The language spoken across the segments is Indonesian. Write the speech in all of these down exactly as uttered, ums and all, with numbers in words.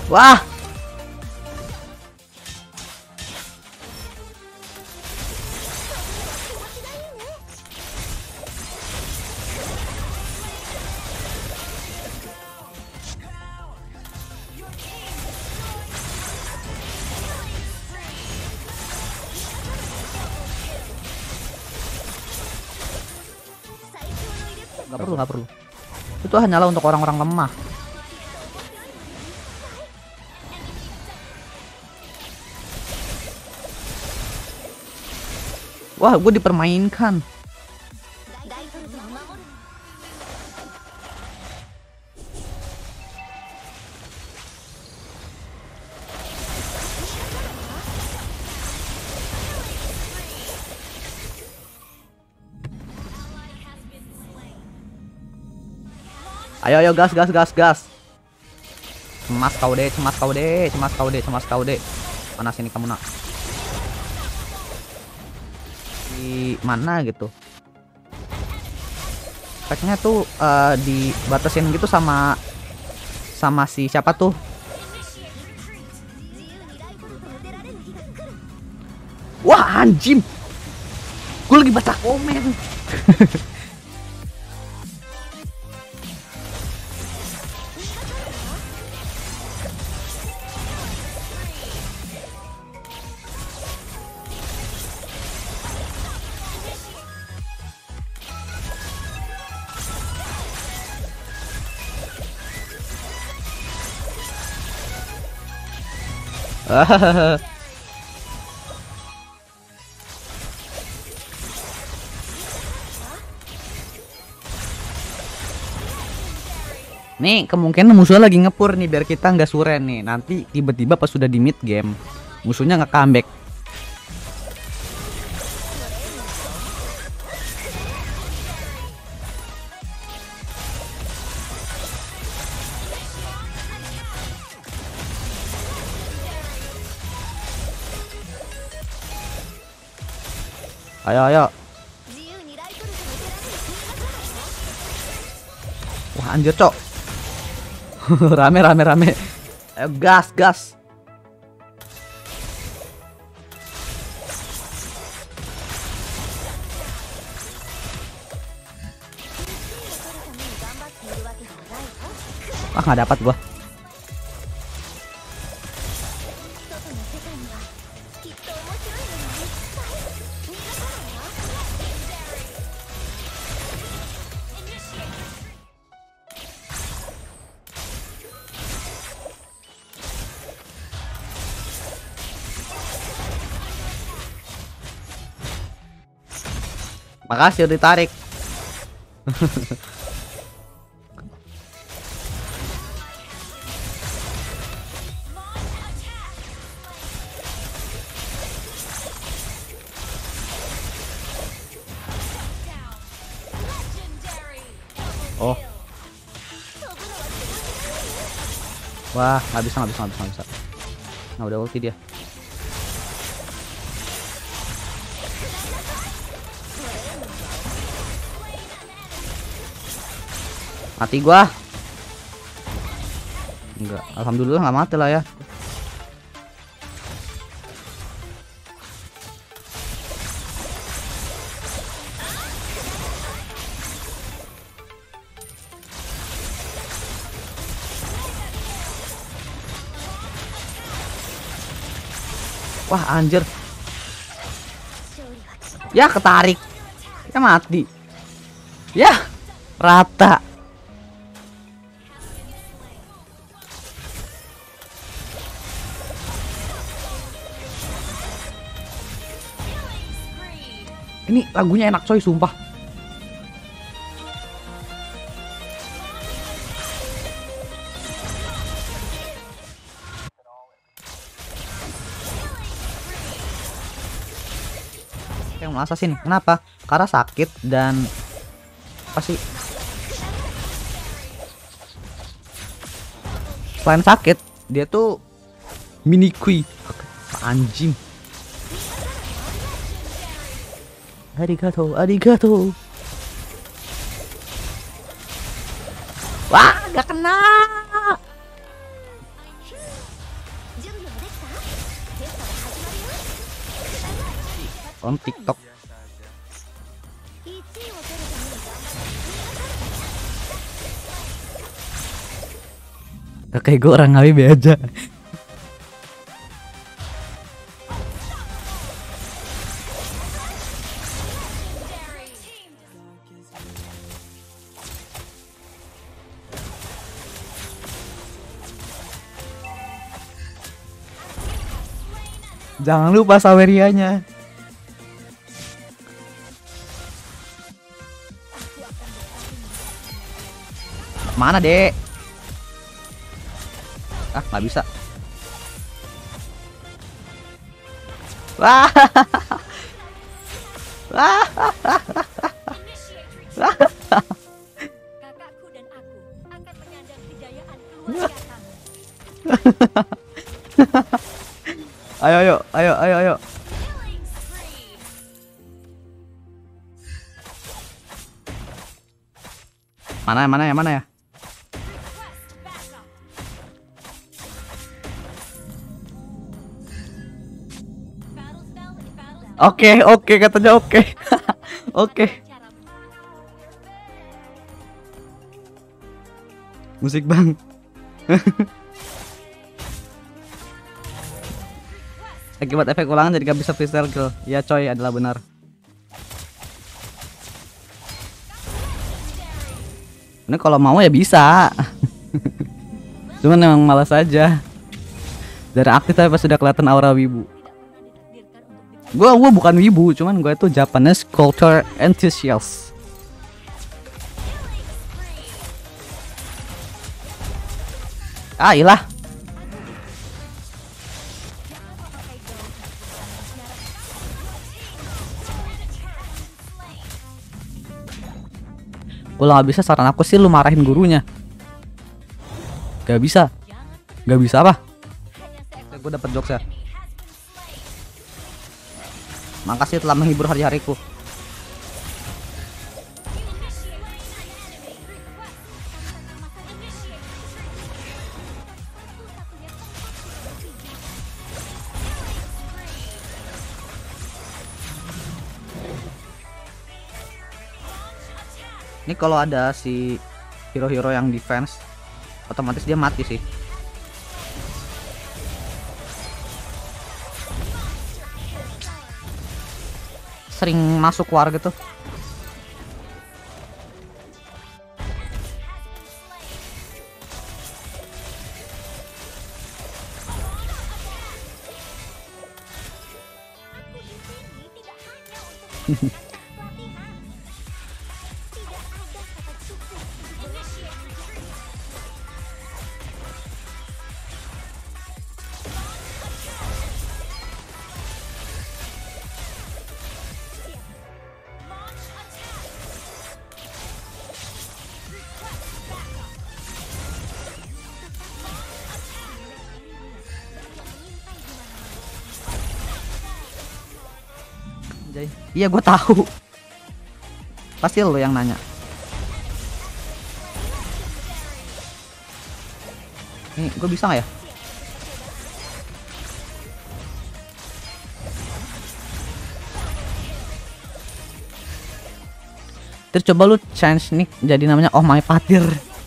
Wah. Gak perlu, gak perlu. Itu hanyalah untuk orang-orang lemah. Wah, gue dipermainkan. Ayo ayo gas gas gas gas. Cemas kau deh, cemas kau deh, cemas kau deh, cemas kau deh. Mana sini kamu nak? Di mana gitu? Efeknya tuh uh, dibatasin gitu sama sama si siapa tuh? Wah anjing, gue lagi baca komen. Nih kemungkinan musuhnya lagi ngepur nih biar kita nggak suren nih. Nanti tiba-tiba pas sudah di mid game musuhnya nggak comeback. Ayo ayo. Wah anjir cok. Rame rame rame. Ayo gas gas. Wah nggak dapat gua. Makasih udah ditarik. Oh. Wah, nggak bisa, nggak bisa, nggak bisa, nggak bisa. Nah, udah ulti dia. Mati gua. Enggak, alhamdulillah nggak mati lah ya. Wah anjir. Ya ketarik. Ya mati. Ya rata. Ini lagunya enak coy, sumpah. Yang masa sih nih, kenapa? Karena sakit dan pasti selain sakit dia tuh mini kui anjing. Arigato, arigato. Wah, gak kena. On TikTok. Kayak gue orang ngawi be aja. Jangan lupa Sawerianya. Mana, Dek? Ah, nggak bisa. Wah. Wah. Kakakku dan aku akan menyandang kejayaan keluarga kamu. Ayo, ayo, ayo, ayo, ayo. Mana ya, mana ya, mana ya? Oke, oke, katanya oke. Oke. Musik bang. Akibat efek ulangan jadi gak bisa freestyle kill. Ya coy, adalah benar. Ini kalau mau ya bisa. Cuman emang malas aja. Dari aktif tapi pas sudah kelihatan aura wibu. Gua gua bukan wibu, cuman gue itu Japanese culture enthusiast. Ah, ilah. Kalau nggak bisa, saran aku sih lu marahin gurunya. Gak bisa. Gak bisa apa? Gue dapet jokes ya. Makasih telah menghibur hari-hariku. Ini kalau ada si hero-hero yang defense, otomatis dia mati sih. Sering masuk war gitu. Iya, gue tahu. Pasti lo yang nanya. Nih, gue bisa nggak ya? Terus coba lu change nih jadi namanya Oh My Patir.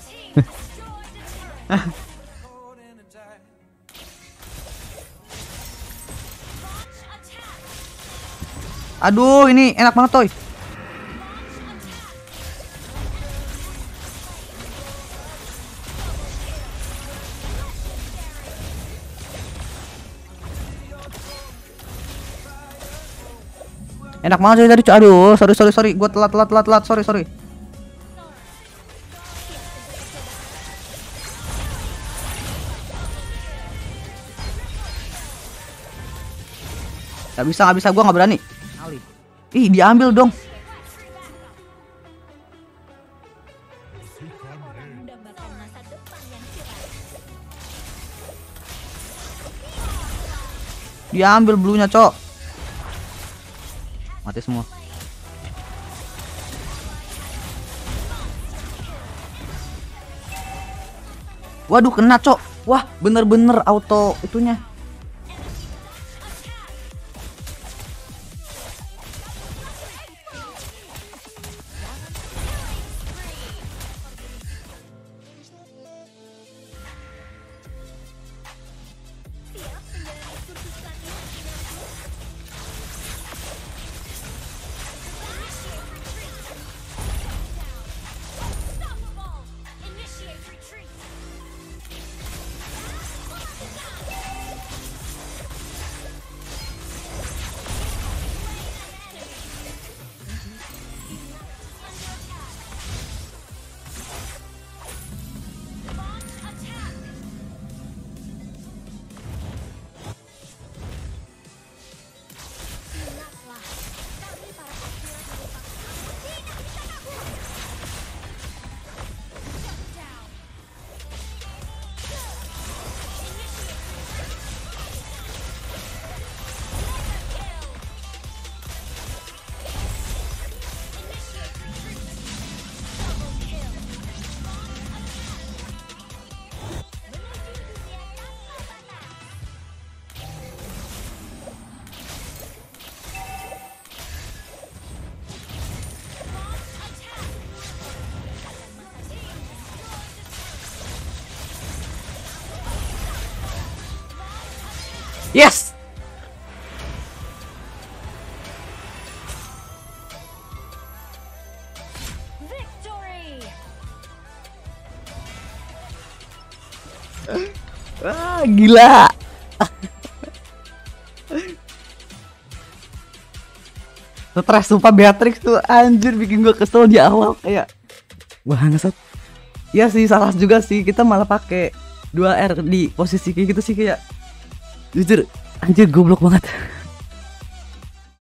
Aduh, ini enak banget, toy. Enak banget sih tadi. Aduh, sorry sorry sorry, gua telat telat telat telat, sorry sorry. Gak bisa, gak bisa, gua nggak berani. Ih, diambil dong. Diambil bluenya, cok. Mati semua. Waduh, kena, cok. Wah, bener-bener auto itunya. Yes. Victory. Ah, gila. Stres sumpah Beatrix tuh anjir bikin gua kesel di awal kayak wah ngesot. Iya sih salah juga sih kita malah pakai dua R di posisi kayak gitu sih kayak jujur anjir goblok banget.